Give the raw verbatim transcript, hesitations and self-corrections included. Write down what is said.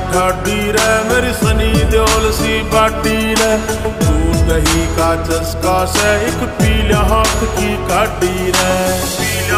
ठाडी रे मेरी सनी देओल सी बाटी रे। तू दही का चस्का से एक पीला हाथ की काटी रे।